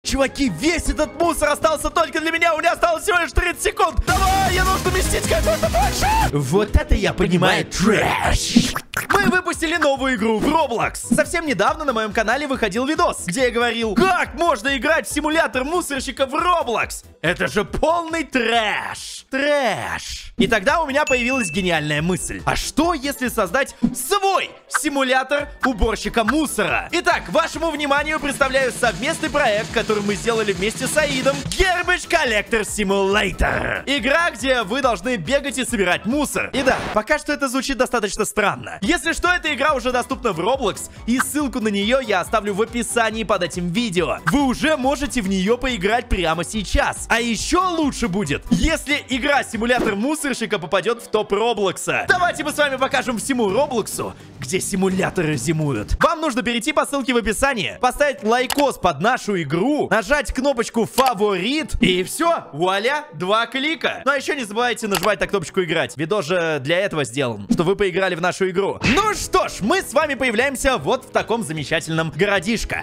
Чуваки, весь этот мусор остался только для меня. У меня осталось всего лишь 30 секунд. Давай, я нужно вместить как-то больше. Вот это я понимаю трэш. Мы выпустили новую игру в Roblox. Совсем недавно на моем канале выходил видос, где я говорил, как можно играть в симулятор мусорщика в Roblox. Это же полный трэш. Трэш. И тогда у меня появилась гениальная мысль. А что, если создать свой симулятор уборщика мусора? Итак, вашему вниманию представляю совместный проект, который мы сделали вместе с Аидом. Garbage Collector Simulator. Игра, где вы должны бегать и собирать мусор. И да, пока что это звучит достаточно странно. Если что, эта игра уже доступна в Roblox, и ссылку на нее я оставлю в описании под этим видео. Вы уже можете в нее поиграть прямо сейчас. А еще лучше будет, если игра-симулятор мусорщика попадет в топ Роблокса. Давайте мы с вами покажем всему Роблоксу, где симуляторы зимуют. Вам нужно перейти по ссылке в описании, поставить лайкос под нашу игру, нажать кнопочку «Фаворит», и все, вуаля, 2 клика. Ну а еще не забывайте нажимать на кнопочку «Играть». Видос же для этого сделан, что вы поиграли в нашу игру. Ну что ж, мы с вами появляемся вот в таком замечательном городишко.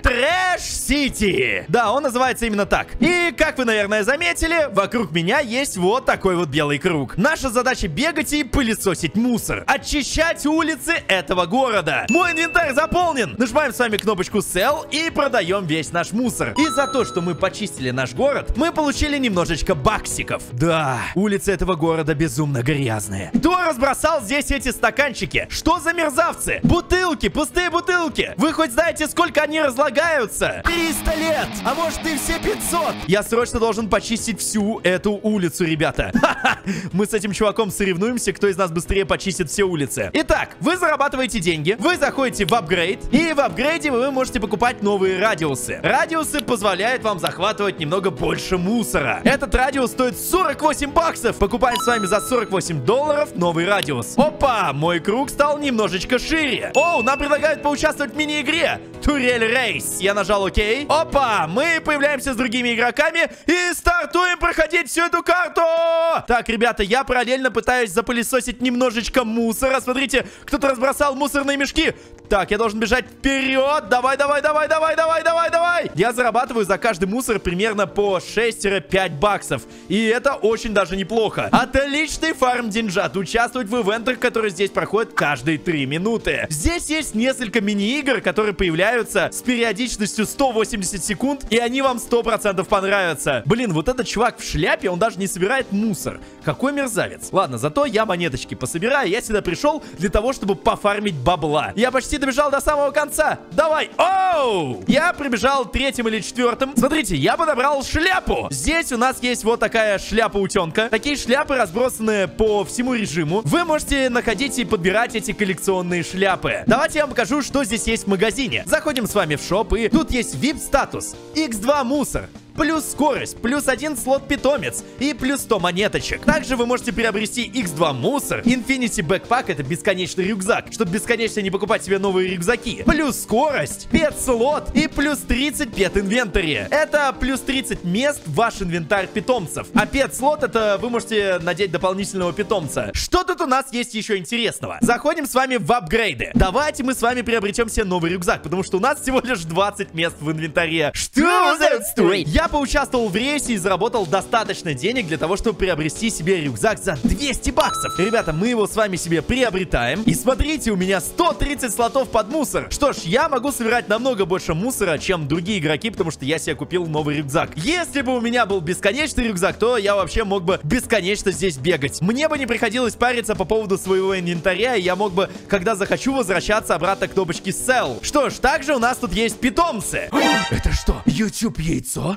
Трэш-Сити. Да, он называется именно так. И, как вы, наверное, заметили, вокруг меня есть вот такой вот белый круг. Наша задача бегать и пылесосить мусор. Очищать улицы этого города. Мой инвентарь заполнен. Нажимаем с вами кнопочку Sell и продаем весь наш мусор. И за то, что мы почистили наш город, мы получили немножечко баксиков. Да, улицы этого города безумно грязные. Кто разбросал здесь эти стаканчики? Что за мерзавцы? Бутылки, пустые бутылки. Вы хоть знаете, сколько они разлагаются? 300 лет, а может и все 500. Я срочно должен почистить всю эту улицу, ребята. Ха-ха. Мы с этим чуваком соревнуемся, кто из нас быстрее почистит все улицы. Итак, вы зарабатываете деньги, вы заходите в апгрейд, и в апгрейде вы можете покупать новые радиусы. Радиусы позволяют вам захватывать немного больше мусора. Этот радиус стоит 48 баксов. Покупаем с вами за 48 долларов новый радиус. Опа, мой круг стал немножечко шире. Оу, нам предлагают поучаствовать в мини-игре Турель Рейс. Я нажал ОК. Опа, мы появляемся с другими игроками и стартуем проходить всю эту карту. Так, ребята, я параллельно пытаюсь запылесосить немножечко мусора. Смотрите, кто-то разбросал мусорные мешки. Так, я должен бежать вперед. Давай, давай, давай, давай, давай, давай, давай. Я зарабатываю за каждый мусор примерно по 6-5 баксов. И это очень даже неплохо. Отличный фарм деньжат. Участвовать в ивентах, которые здесь проходят каждые 3 минуты. Здесь есть несколько мини-игр, которые появляются с периодичностью 180 секунд. И они вам 100% понравятся. Блин, вот этот чувак в шляпе, он даже не собирает мусор. Какой мерзавец. Ладно, зато я монеточки пособираю. Я сюда пришел для того, чтобы пофармить бабла. Я почти добежал до самого конца. Давай. Оу! Я прибежал 3-м или 4-м. Смотрите, я подобрал шляпу. Здесь у нас есть вот такая шляпа-утенка. Такие шляпы разбросаны по всему режиму. Вы можете находить и подбирать эти коллекционные шляпы. Давайте я вам покажу, что здесь есть в магазине. Заходим с вами в шоп, и тут есть VIP-статус. X2 мусор. Плюс скорость, плюс 1 слот-питомец и плюс 100 монеточек. Также вы можете приобрести X2 мусор, Infinity Backpack, это бесконечный рюкзак, чтобы бесконечно не покупать себе новые рюкзаки. Плюс скорость, пет-слот и плюс 30 пет-инвентари. Это плюс 30 мест в ваш инвентарь питомцев. А пет-слот, это вы можете надеть дополнительного питомца. Что тут у нас есть еще интересного? Заходим с вами в апгрейды. Давайте мы с вами приобретем себе новый рюкзак, потому что у нас всего лишь 20 мест в инвентаре. Что за стоит? Я поучаствовал в рейсе и заработал достаточно денег для того, чтобы приобрести себе рюкзак за 200 баксов. Ребята, мы его с вами себе приобретаем. И смотрите, у меня 130 слотов под мусор. Что ж, я могу собирать намного больше мусора, чем другие игроки, потому что я себе купил новый рюкзак. Если бы у меня был бесконечный рюкзак, то я вообще мог бы бесконечно здесь бегать. Мне бы не приходилось париться по поводу своего инвентаря, и я мог бы, когда захочу, возвращаться обратно к кнопочке Sell. Что ж, также у нас тут есть питомцы. Это что? YouTube яйцо?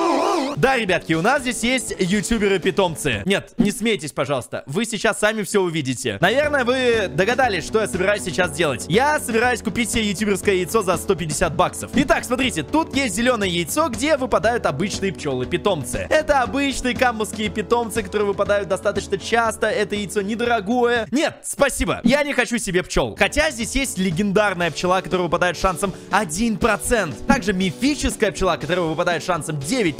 Да, ребятки, у нас здесь есть ютуберы-питомцы. Нет, не смейтесь, пожалуйста. Вы сейчас сами все увидите. Наверное, вы догадались, что я собираюсь сейчас делать. Я собираюсь купить себе ютуберское яйцо за 150 баксов. Итак, смотрите, тут есть зеленое яйцо, где выпадают обычные пчелы-питомцы. Это обычные камбузские питомцы, которые выпадают достаточно часто. Это яйцо недорогое. Нет, спасибо. Я не хочу себе пчел. Хотя здесь есть легендарная пчела, которая выпадает шансом 1%. Также мифическая пчела, которая выпадает шансом 9%.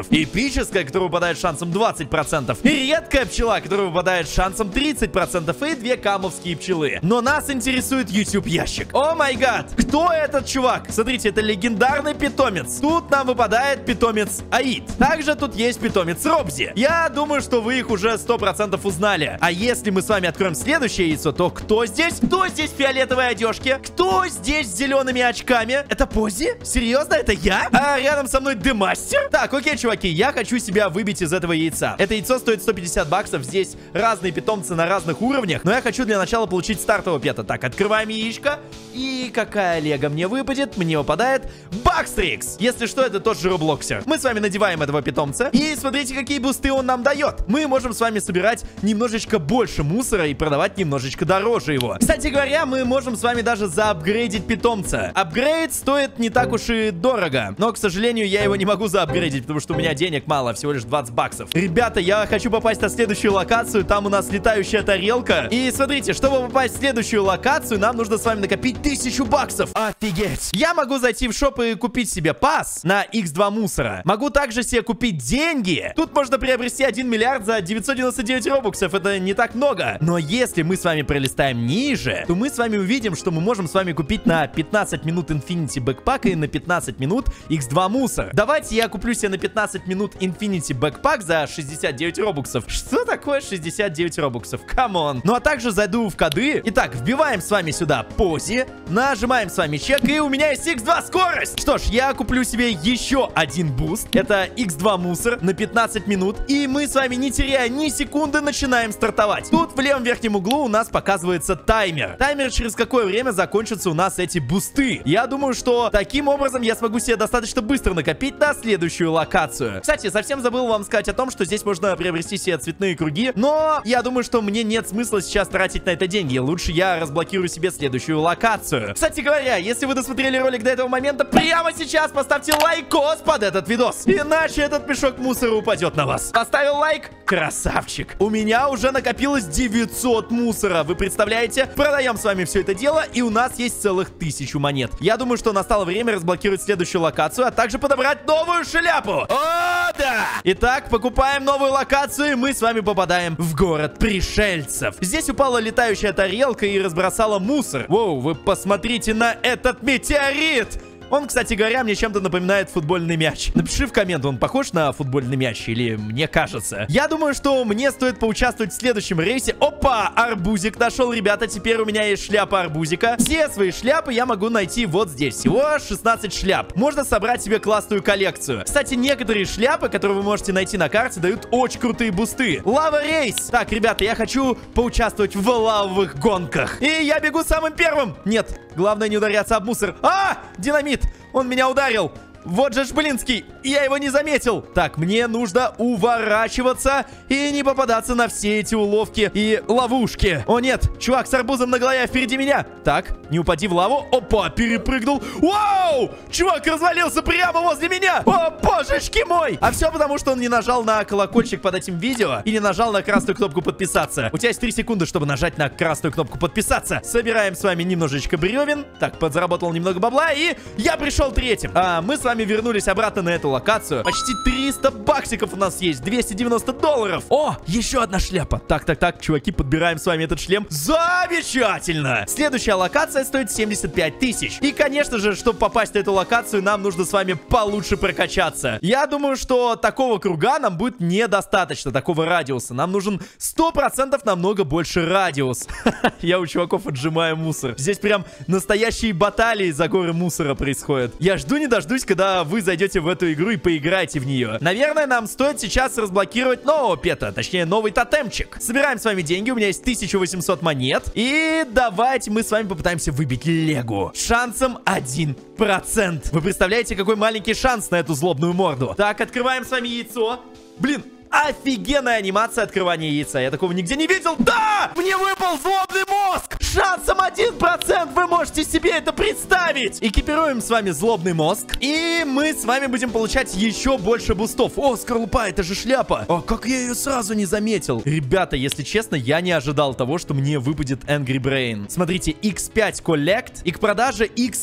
эпическая, которая выпадает с шансом 20%, и редкая пчела, которая выпадает с шансом 30%, и 2 камовские пчелы. Но нас интересует YouTube ящик. О май гад! Кто этот чувак? Смотрите, это легендарный питомец. Тут нам выпадает питомец Аид. Также тут есть питомец Робзи. Я думаю, что вы их уже 100% узнали. А если мы с вами откроем следующее яйцо, то кто здесь? Кто здесь в фиолетовой одежке? Кто здесь с зелеными очками? Это Пози? Серьезно, это я? А рядом со мной Демастер? Так, окей, чуваки, я хочу себя выбить из этого яйца. Это яйцо стоит 150 баксов. Здесь разные питомцы на разных уровнях. Но я хочу для начала получить стартового пета. Так, открываем яичко. И какая лего мне выпадет? Мне выпадает Бакстрикс. Если что, это тот же Роблоксер. Мы с вами надеваем этого питомца. И смотрите, какие бусты он нам дает. Мы можем с вами собирать немножечко больше мусора и продавать немножечко дороже его. Кстати говоря, мы можем с вами даже заапгрейдить питомца. Апгрейд стоит не так уж и дорого. Но, к сожалению, я его не могу заапгрейдить, потому что у меня денег мало, всего лишь 20 баксов. Ребята, я хочу попасть на следующую локацию. Там у нас летающая тарелка. И смотрите, чтобы попасть в следующую локацию, нам нужно с вами накопить 1000 баксов. Офигеть. Я могу зайти в шоп и купить себе пас на X2 мусора. Могу также себе купить деньги. Тут можно приобрести 1 миллиард за 999 робоксов. Это не так много. Но если мы с вами пролистаем ниже, то мы с вами увидим, что мы можем с вами купить на 15 минут Infinity Backpack и на 15 минут X2 мусор. Давайте я куплю себе на 15 минут Infinity Backpack за 69 робоксов. Что такое 69 робоксов? Камон. Ну а также зайду в коды. Итак, вбиваем с вами сюда Пози. Нажимаем с вами чек, и у меня есть X2 скорость. Что ж, я куплю себе еще один буст. Это X2 мусор на 15 минут. И мы с вами, не теряя ни секунды, начинаем стартовать. Тут в левом верхнем углу у нас показывается таймер. Таймер, через какое время закончатся у нас эти бусты. Я думаю, что таким образом я смогу себе достаточно быстро накопить на следующую локацию. Кстати, совсем забыл вам сказать о том, что здесь можно приобрести себе цветные круги. Но я думаю, что мне нет смысла сейчас тратить на это деньги. Лучше я разблокирую себе следующую локацию. Кстати говоря, если вы досмотрели ролик до этого момента, прямо сейчас поставьте лайкос под этот видос. Иначе этот мешок мусора упадет на вас. Поставил лайк? Красавчик. У меня уже накопилось 900 мусора. Вы представляете? Продаем с вами все это дело, и у нас есть целых 1000 монет. Я думаю, что настало время разблокировать следующую локацию, а также подобрать новую шляпу. О, да! Итак, покупаем новую локацию, и мы с вами попадаем в город пришельцев. Здесь упала летающая тарелка и разбросала мусор. Воу, вы посмотрите на этот метеорит! Он, кстати говоря, мне чем-то напоминает футбольный мяч. Напиши в коммент, он похож на футбольный мяч или мне кажется. Я думаю, что мне стоит поучаствовать в следующем рейсе. Опа, арбузик нашел, ребята. Теперь у меня есть шляпа арбузика. Все свои шляпы я могу найти вот здесь. Всего 16 шляп. Можно собрать себе классную коллекцию. Кстати, некоторые шляпы, которые вы можете найти на карте, дают очень крутые бусты. Лава рейс. Так, ребята, я хочу поучаствовать в лавовых гонках. И я бегу самым первым. Нет, главное не ударяться об мусор. А, динамит. Он меня ударил. Вот же Шблинский. Я его не заметил. Так, мне нужно уворачиваться и не попадаться на все эти уловки и ловушки. О нет, чувак с арбузом на голове впереди меня. Так, не упади в лаву. Опа, перепрыгнул. Вау! Чувак развалился прямо возле меня. О, божечки мой! А все потому, что он не нажал на колокольчик под этим видео и не нажал на красную кнопку подписаться. У тебя есть 3 секунды, чтобы нажать на красную кнопку подписаться. Собираем с вами немножечко бревен. Так, подзаработал немного бабла, и я пришел третьим. А мы с вами вернулись обратно на эту локацию. Почти 300 баксиков у нас есть. 290 долларов. О, еще одна шляпа. Так, чуваки, подбираем с вами этот шлем. Замечательно! Следующая локация стоит 75 тысяч. И, конечно же, чтобы попасть на эту локацию, нам нужно с вами получше прокачаться. Я думаю, что такого круга нам будет недостаточно, такого радиуса. Нам нужен 100% намного больше радиус. Я у чуваков отжимаю мусор. Здесь прям настоящие баталии за горы мусора происходят. Я жду не дождусь, когда вы зайдете в эту игру и поиграете в нее. Наверное, нам стоит сейчас разблокировать нового пета, точнее, новый тотемчик. Собираем с вами деньги, у меня есть 1800 монет. И давайте мы с вами попытаемся выбить Легу. Шансом 1%. Вы представляете, какой маленький шанс на эту злобную морду? Так, открываем с вами яйцо. Блин, офигенная анимация открывания яйца. Я такого нигде не видел. Да! Мне выпал злобный мозг! шансом 1%. Вы можете себе это представить. Экипируем с вами злобный мозг. И мы с вами будем получать еще больше бустов. О, скорлупа, это же шляпа. О, как я ее сразу не заметил. Ребята, если честно, я не ожидал того, что мне выпадет Angry Brain. Смотрите, X5 Collect и к продаже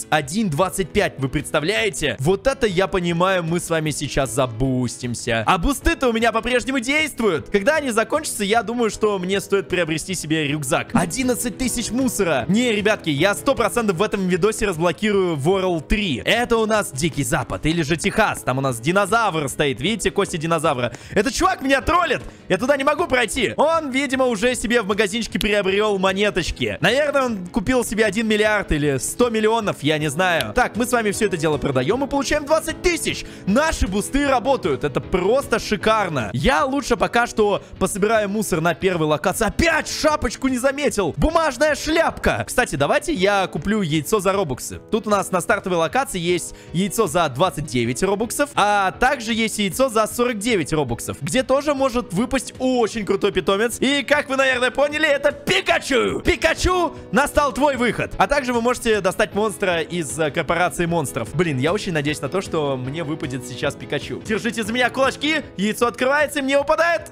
X1.25. Вы представляете? Вот это, я понимаю, мы с вами сейчас забустимся. А бусты-то у меня по-прежнему действуют. Когда они закончатся, я думаю, что мне стоит приобрести себе рюкзак. 11 тысяч мусора. Не, ребятки, я 100% в этом видосе разблокирую World 3. Это у нас Дикий Запад или же Техас. Там у нас динозавр стоит. Видите, кости динозавра. Этот чувак меня троллит. Я туда не могу пройти. Он, видимо, уже себе в магазинчике приобрел монеточки. Наверное, он купил себе 1 миллиард или 100 миллионов, я не знаю. Так, мы с вами все это дело продаем и получаем 20 тысяч. Наши бусты работают. Это просто шикарно. Я лучше пока что пособираю мусор на первой локации. Опять шапочку не заметил. Бумажная шляпка. Кстати, давайте я куплю яйцо за робоксы. Тут у нас на стартовой локации есть яйцо за 29 робоксов, а также есть яйцо за 49 робоксов, где тоже может выпасть очень крутой питомец. И, как вы, наверное, поняли, это Пикачу. Пикачу, настал твой выход. А также вы можете достать монстра из корпорации монстров. Блин, я очень надеюсь на то, что мне выпадет сейчас Пикачу. Держите за меня кулачки. Яйцо открывается, и мне упадает...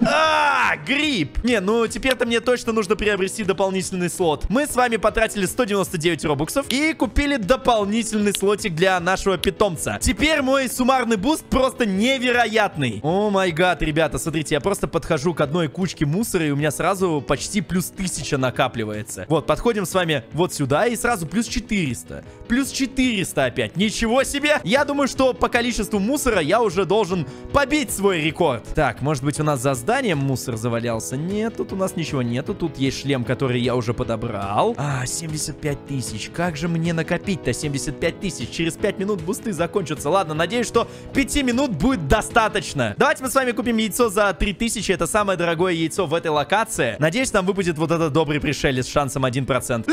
гриб. Не, ну теперь-то мне точно нужно приобрести дополнительный слот. Мы с вами потратили 199 робоксов и купили дополнительный слотик для нашего питомца. Теперь мой суммарный буст просто невероятный. О май гад, ребята, смотрите, я просто подхожу к одной кучке мусора, и у меня сразу почти плюс 1000 накапливается. Вот, подходим с вами вот сюда, и сразу плюс 400. Плюс 400 опять. Ничего себе! Я думаю, что по количеству мусора я уже должен побить свой рекорд. Так, может быть, у нас за зданием мусор завалялся? Нет, тут у нас ничего нету. Тут есть шлем, который я уже подобрал. 75 тысяч. Как же мне накопить-то 75 тысяч? Через 5 минут бусты закончатся. Ладно, надеюсь, что 5 минут будет достаточно. Давайте мы с вами купим яйцо за 3000. Это самое дорогое яйцо в этой локации. Надеюсь, нам выпадет вот этот добрый пришелец с шансом 1%.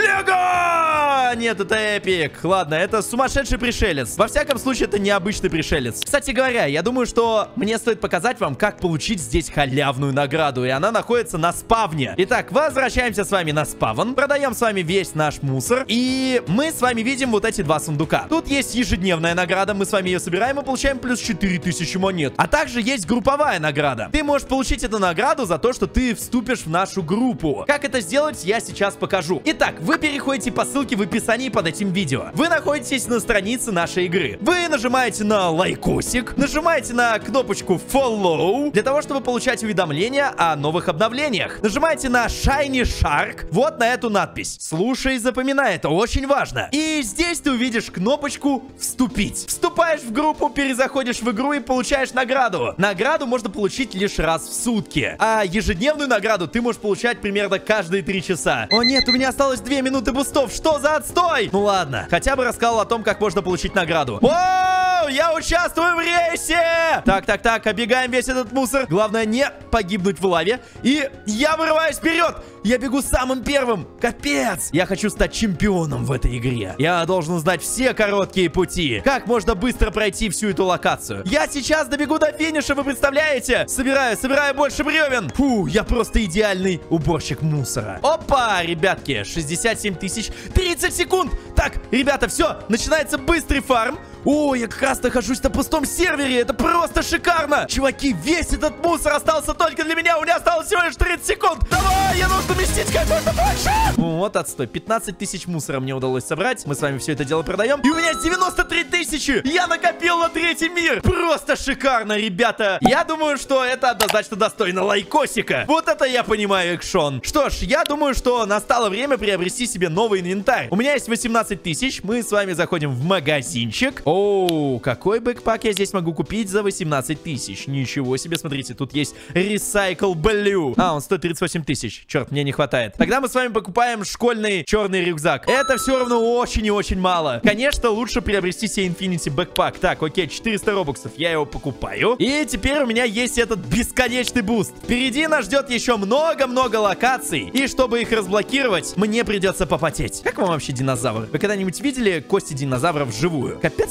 Лего! Нет, это эпик. Ладно, это сумасшедший пришелец. Во всяком случае, это необычный пришелец. Кстати говоря, я думаю, что мне стоит показать вам, как получить здесь халявную награду. И она находится на спавне. Итак, возвращаемся с вами на спавн. Продаем с вами весь наш мусор. И мы с вами видим вот эти два сундука. Тут есть ежедневная награда. Мы с вами ее собираем и получаем плюс 4000 монет. А также есть групповая награда. Ты можешь получить эту награду за то, что ты вступишь в нашу группу. Как это сделать, я сейчас покажу. Итак, вы переходите по ссылке в описании под этим видео. Вы находитесь на странице нашей игры. Вы нажимаете на лайкосик, нажимаете на кнопочку follow для того, чтобы получать уведомления о новых обновлениях. Нажимаете на Shiny Shark, вот на эту надпись. Слушай и запоминай, это очень важно. И здесь ты увидишь кнопочку «Вступить». Вступаешь в группу, перезаходишь в игру и получаешь награду. Награду можно получить лишь раз в сутки. А ежедневную награду ты можешь получать примерно каждые 3 часа. О нет, у меня осталось 2 минуты бустов. Что за отстой? Ну ладно, хотя бы рассказал о том, как можно получить награду. О, я участвую в рейсе! Так, оббегаем весь этот мусор. Главное не погибнуть в лаве. И я вырываюсь вперед. Я бегу самым первым. Капец. Я хочу стать чемпионом в этой игре. Я должен знать все короткие пути. Как можно быстро пройти всю эту локацию. Я сейчас добегу до финиша, вы представляете? Собираю больше бревен. Фу, я просто идеальный уборщик мусора. Опа, ребятки, 67 тысяч. 30 секунд. Так, ребята, все, начинается быстрый фарм. О, я как раз нахожусь на пустом сервере. Это просто шикарно. Чуваки, весь этот мусор остался только для меня. У меня осталось всего лишь 30 секунд. Давай, я нужно вместить какой-то больше. Вот отстой. 15 тысяч мусора мне удалось собрать. Мы с вами все это дело продаем. И у меня 93 тысячи. Я накопил на 3-й мир. Просто шикарно, ребята. Я думаю, что это однозначно достойно лайкосика. Вот это я понимаю, экшон. Что ж, я думаю, что настало время приобрести себе новый инвентарь. У меня есть 18 тысяч. Мы с вами заходим в магазинчик. Оу, какой бэкпак я здесь могу купить за 18 тысяч? Ничего себе, смотрите, тут есть Recycle Blue. Он стоит 38 тысяч. Черт, мне не хватает. Тогда мы с вами покупаем школьный черный рюкзак. Это все равно очень и очень мало. Конечно, лучше приобрести себе Infinity бэкпак. Так, окей, 400 робоксов. Я его покупаю. И теперь у меня есть этот бесконечный буст. Впереди нас ждет еще много-много локаций. И чтобы их разблокировать, мне придется попотеть. Как вам вообще динозавр? Вы когда-нибудь видели кости динозавров вживую? Капец,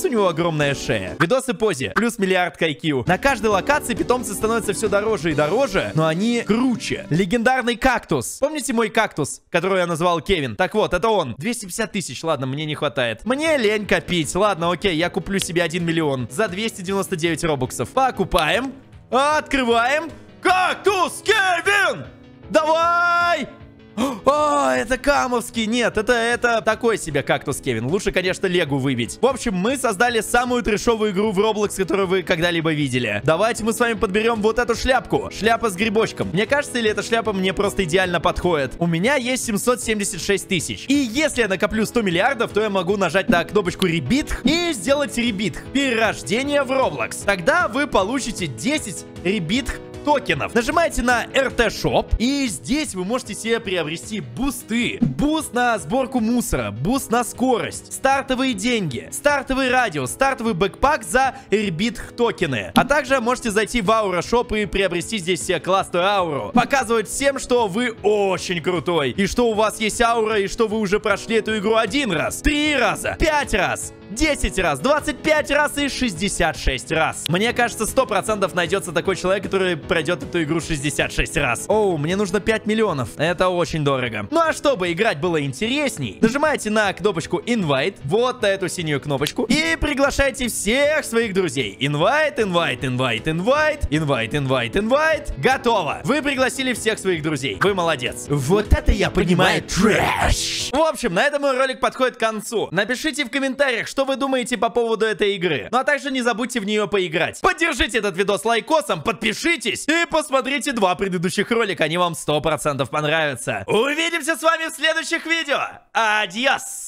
у него огромная шея. Видосы позе. Плюс миллиард IQ. На каждой локации питомцы становятся все дороже и дороже, но они круче. Легендарный кактус. Помните мой кактус, который я назвал Кевин? Так вот, это он. 250 тысяч. Ладно, мне не хватает. Мне лень копить. Ладно, окей, я куплю себе 1 миллион за 299 робоксов. Покупаем. Открываем. Кактус Кевин! Давай! О, это камовский. Нет, это такой себе кактус Кевин. Лучше, конечно, Легу выбить. В общем, мы создали самую трешовую игру в Roblox, которую вы когда-либо видели. Давайте мы с вами подберем вот эту шляпку. Шляпа с грибочком. Мне кажется, или эта шляпа мне просто идеально подходит. У меня есть 776 тысяч. И если я накоплю 100 миллиардов, то я могу нажать на кнопочку Ребит и сделать Ребит. Перерождение в Roblox. Тогда вы получите 10 Ребит токенов. Нажимаете на RT Shop, и здесь вы можете себе приобрести бусты. Буст на сборку мусора, буст на скорость, стартовые деньги, стартовый радиус, стартовый бэкпак за Ребит токены. А также можете зайти в Aura Shop и приобрести здесь себе классную ауру. Показывать всем, что вы очень крутой, и что у вас есть аура, и что вы уже прошли эту игру 1 раз, 3 раза, 5 раз, 10 раз, 25 раз и 66 раз. Мне кажется, 100% найдется такой человек, который пройдет эту игру 66 раз. Оу, мне нужно 5 миллионов. Это очень дорого. Ну а чтобы играть было интересней, нажимаете на кнопочку Invite, вот на эту синюю кнопочку, и приглашайте всех своих друзей. Invite, invite, invite, invite, invite, invite, invite. Готово. Вы пригласили всех своих друзей. Вы молодец. Вот это я понимаю трэш. В общем, на этом мой ролик подходит к концу. Напишите в комментариях, что вы думаете по поводу этой игры. Ну а также не забудьте в нее поиграть. Поддержите этот видос лайкосом, подпишитесь и посмотрите 2 предыдущих ролика. Они вам 100% понравятся. Увидимся с вами в следующих видео. Адьос!